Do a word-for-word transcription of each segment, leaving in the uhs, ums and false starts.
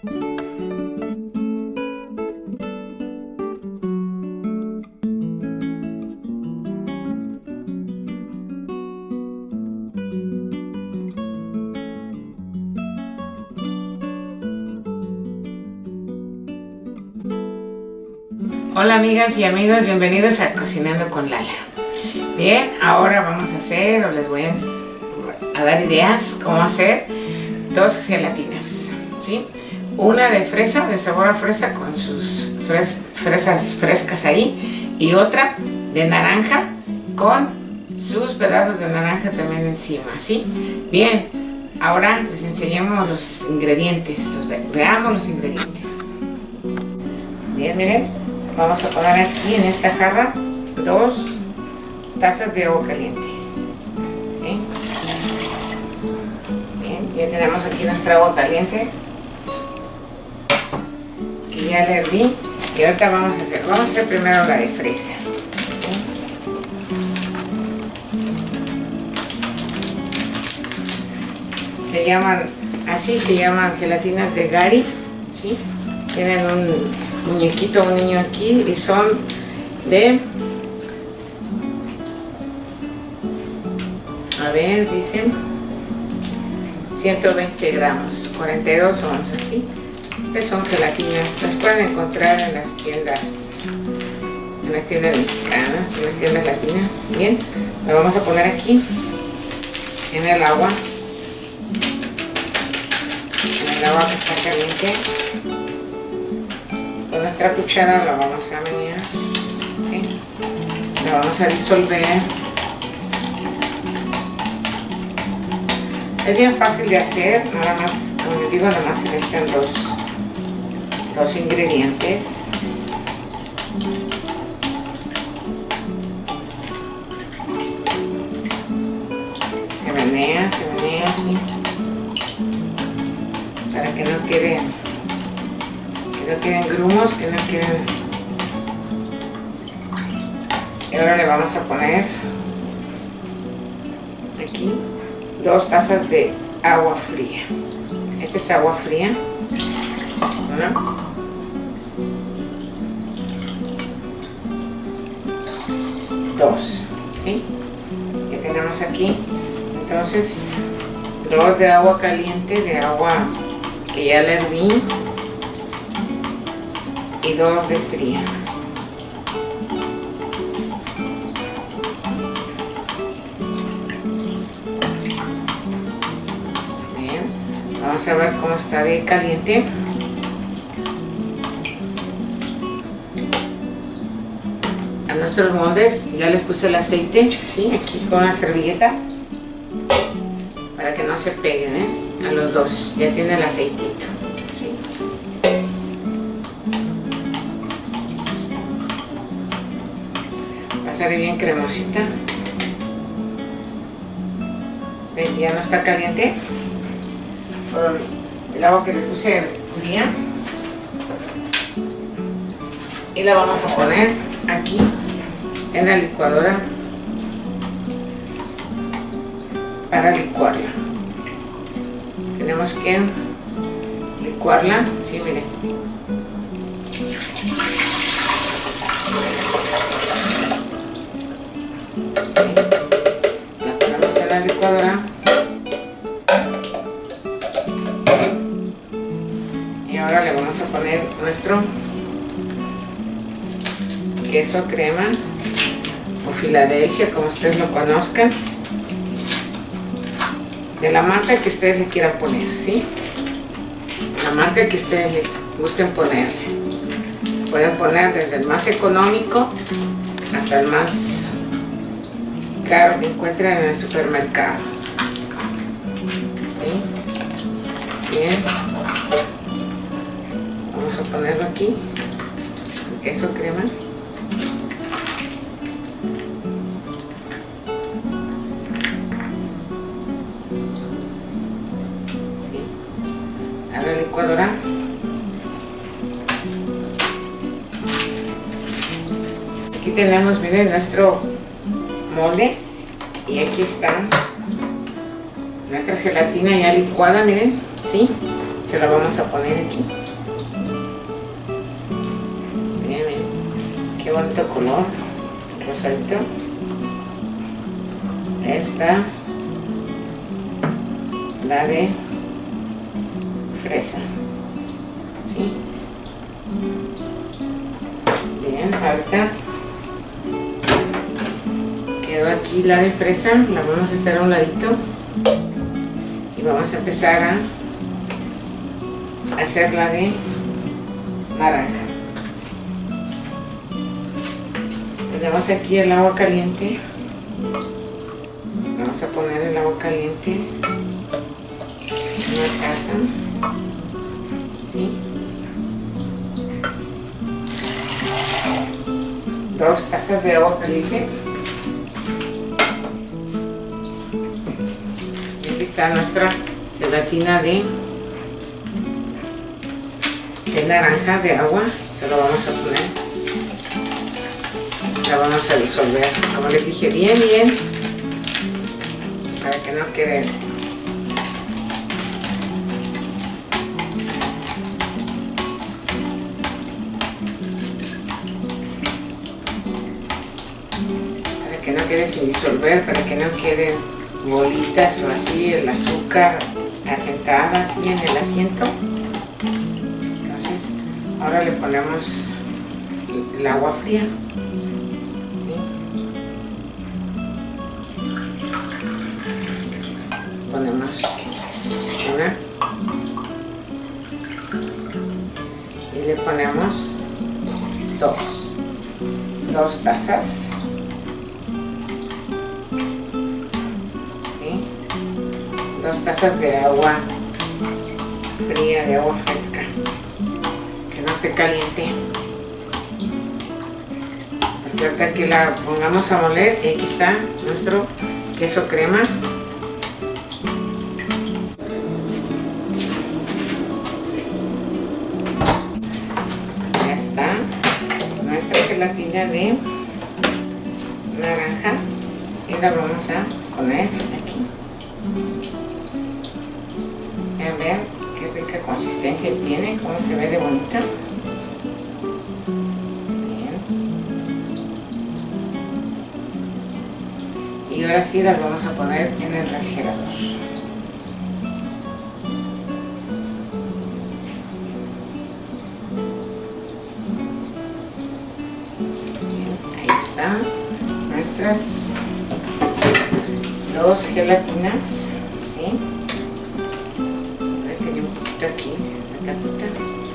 Hola amigas y amigos, bienvenidos a Cocinando con Lala. Bien, ahora vamos a hacer, o les voy a, a dar ideas cómo hacer dos gelatinas, ¿sí? Una de fresa, de sabor a fresa con sus fres, fresas frescas ahí, y otra de naranja con sus pedazos de naranja también encima, ¿sí? Bien, ahora les enseñamos los ingredientes, los, veamos los ingredientes. Bien, miren. Vamos a poner aquí en esta jarra dos tazas de agua caliente, ¿sí? Bien, ya tenemos aquí nuestra agua caliente que ya la herví, y ahorita vamos a hacer, vamos a hacer primero la de fresa, ¿sí? Se llaman, así se llaman gelatinas de Gary, ¿sí? Tienen un muñequito, un niño aquí, y son de, a ver, dicen ciento veinte gramos, cuarenta y dos onzas, ¿sí? Estas son gelatinas, las pueden encontrar en las tiendas, en las tiendas mexicanas, en las tiendas latinas. Bien, la vamos a poner aquí, en el agua, en el agua que está caliente. Con nuestra cuchara la vamos a menear, ¿sí? La vamos a disolver. Es bien fácil de hacer, nada más, como les digo, nada más se necesitan dos, dos ingredientes. Se menea, se menea así, para que no quede que no queden grumos, que no queden. Y ahora le vamos a poner aquí dos tazas de agua fría. Esta es agua fría. Una. Dos. ¿Sí? Que tenemos aquí. Entonces, dos de agua caliente, de agua que ya la herví, y dos de fría. Bien, vamos a ver cómo está de caliente. A nuestros moldes ya les puse el aceite, ¿sí? Aquí con una servilleta para que no se peguen, ¿eh? A los dos, ya tiene el aceitito. Sale bien cremosita. ¿Ven? Ya no está caliente. Por el agua que le puse fría. Y la vamos a poner aquí en la licuadora para licuarla. Tenemos que licuarla, sí, miren. La ponemos en la licuadora y ahora le vamos a poner nuestro queso crema o Filadelfia, como ustedes lo conozcan, de la marca que ustedes le quieran poner, ¿sí? La marca que ustedes les gusten ponerle. Pueden poner desde el más económico hasta el más caro que encuentren en el supermercado, ¿sí? Bien, vamos a ponerlo aquí, el queso crema. ¿Sí? A la licuadora. Aquí tenemos, miren, nuestro molde, y aquí está nuestra gelatina ya licuada, miren, ¿sí? se la vamos a poner aquí. Bien, bien. Qué bonito color, rosadito. Esta, la de fresa. ¿Sí? Bien, ahorita quedó aquí la de fresa, la vamos a hacer a un ladito y vamos a empezar a hacer la de naranja. Tenemos aquí el agua caliente, vamos a poner el agua caliente en una taza, ¿sí? Dos tazas de agua caliente. Y aquí está nuestra gelatina de, de naranja de agua. Se lo vamos a poner. La vamos a disolver, como les dije, bien, bien, para que no quede que no quede sin disolver, para que no queden bolitas o así, el azúcar asentada así en el asiento. Entonces ahora le ponemos el agua fría, ¿sí? Ponemos una y le ponemos dos dos tazas, dos tazas de agua fría, de agua fresca, que no esté caliente. Porque ahorita que la pongamos a moler, y aquí está nuestro queso crema. Ya está nuestra gelatina de naranja y la vamos a poner aquí. Vean qué rica consistencia tiene, cómo se ve de bonita. Bien. Y ahora sí las vamos a poner en el refrigerador. Bien, ahí están nuestras dos gelatinas, ¿sí? Aquí, la tapita.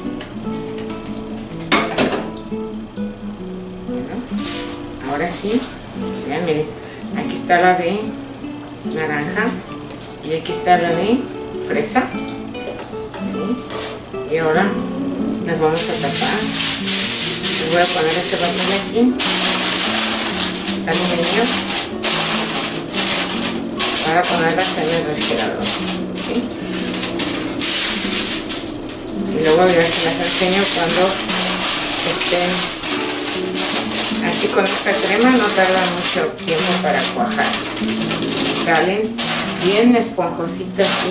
Bueno, ahora sí, vean, miren, aquí está la de naranja y aquí está la de fresa, ¿sí? Y ahora las vamos a tapar. Les voy a poner este papel aquí, aluminio, para ponerlas en el refrigerador, ¿sí? Y luego ya se las enseño cuando estén así con esta crema. No tarda mucho tiempo para cuajar, salen bien esponjositas y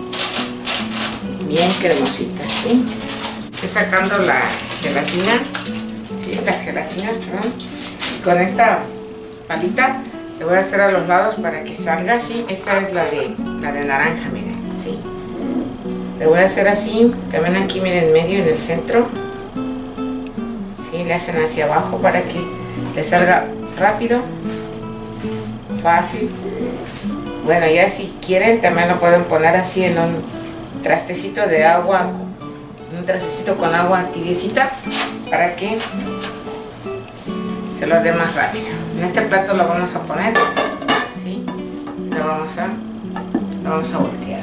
bien cremositas, ¿sí? Estoy sacando la gelatina, ¿sí? Las gelatinas, perdón, y con esta palita le voy a hacer a los lados para que salga así. Esta es la de, la de naranja, miren, ¿sí? Le voy a hacer así, también aquí miren, en medio, en el centro, ¿sí? Le hacen hacia abajo para que le salga rápido, fácil. Bueno, ya si quieren también lo pueden poner así en un trastecito de agua, un trastecito con agua tibiecita, para que se los dé más rápido. En este plato lo vamos a poner, ¿sí? Lo vamos a, lo vamos a voltear.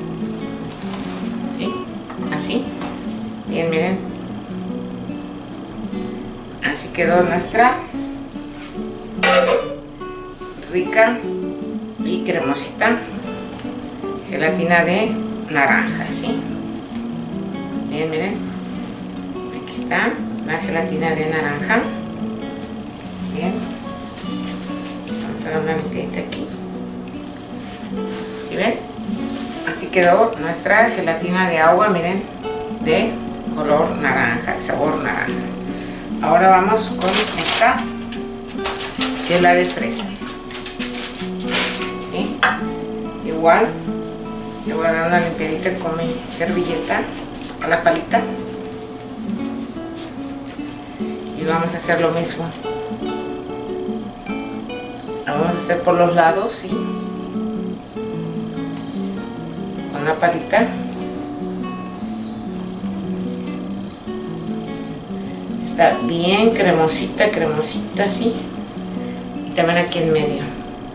Así, bien, miren, así quedó nuestra rica y cremosita gelatina de naranja, ¿sí? Bien, miren, aquí está la gelatina de naranja. Bien, vamos a dar una limpiadita aquí, ¿sí ven? así quedó nuestra gelatina de agua, miren, de color naranja, sabor naranja. Ahora vamos con esta, que es la de fresa. ¿Sí? Igual le voy a dar una limpiadita con mi servilleta a la palita y vamos a hacer lo mismo. La vamos a hacer por los lados, ¿sí? Con una palita. Está bien cremosita, cremosita, ¿sí? Y también aquí en medio.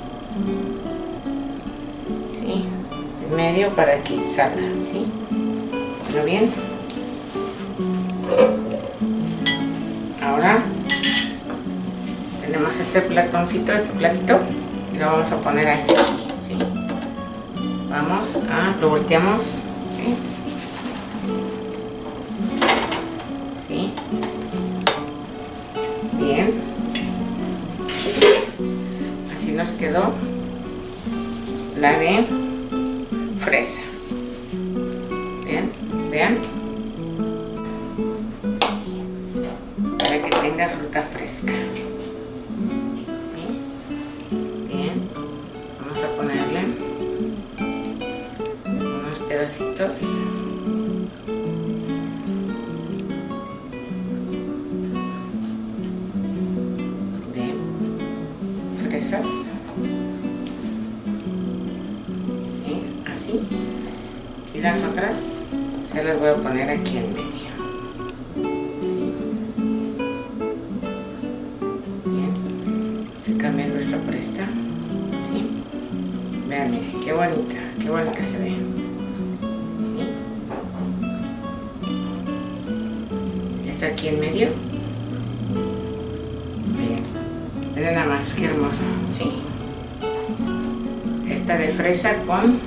¿Sí? En medio para que salga, ¿sí? Bueno, bien. Ahora tenemos este platoncito, este platito, y lo vamos a poner a este aquí, ¿sí? Vamos a, lo volteamos, ¿sí? ¿Sí? Bien. Así nos quedó la de fresa. Bien, vean. Para que tenga fruta fresca. ¿Sí? Bien. Vamos a ponerle unos pedacitos. Fresas, ¿sí? Así, y las otras se las voy a poner aquí en medio, ¿sí? Bien, se cambia nuestra presta, ¿sí? Vean, miren, qué bonita, qué bonita se ve, ¿sí? Esto aquí en medio. Miren nada más, qué hermoso, ¿sí? Esta de fresa con,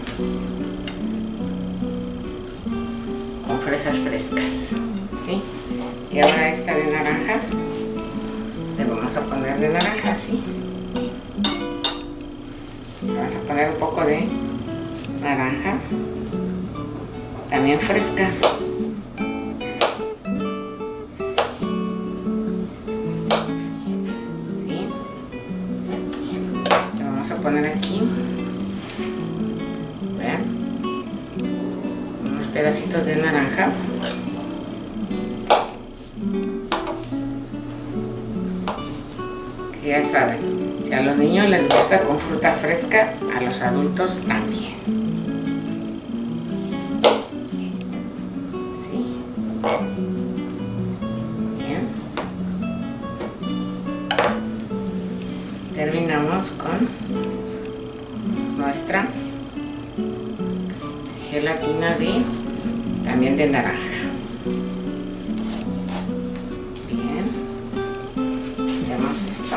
con fresas frescas, ¿sí? Y ahora esta de naranja, le vamos a poner de naranja, ¿sí? Vamos a poner un poco de naranja, también fresca. Poner aquí, vean, unos pedacitos de naranja, que ya saben, si a los niños les gusta con fruta fresca, a los adultos también, ¿sí? Bien, terminamos con nuestra gelatina de también de naranja. Bien, veamos esto.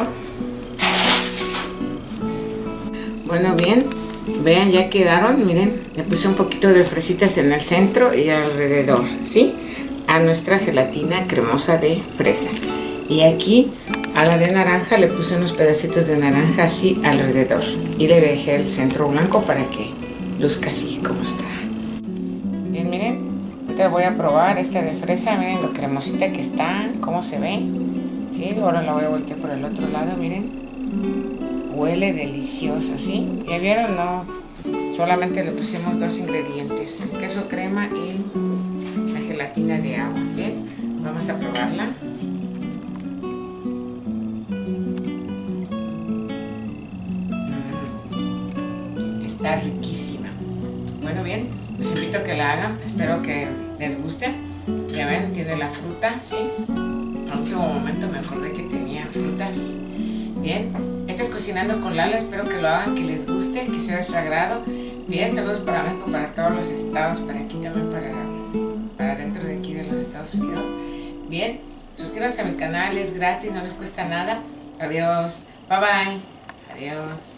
Bueno, bien, vean, ya quedaron, miren, le puse un poquito de fresitas en el centro y alrededor, ¿sí? A nuestra gelatina cremosa de fresa. Y aquí a la de naranja le puse unos pedacitos de naranja así alrededor y le dejé el centro blanco para que luzca así como está. Bien, miren, ahorita voy a probar esta de fresa, miren lo cremosita que está, cómo se ve, ¿sí? Ahora la voy a voltear por el otro lado, miren, huele delicioso, ¿sí? Ya vieron, no, solamente le pusimos dos ingredientes, el queso crema y la gelatina de agua. Bien, vamos a probarla. Está riquísima. Bueno, bien, los invito a que la hagan, espero que les guste. Ya ven, tiene la fruta, ¿sí? A último momento me acordé que tenía frutas. Bien, esto es Cocinando con Lala, espero que lo hagan, que les guste, que sea de su agrado. Bien, saludos para México, para todos los estados, para aquí también, para, para dentro de aquí de los Estados Unidos. Bien, suscríbanse a mi canal, es gratis, no les cuesta nada. Adiós, bye bye, adiós.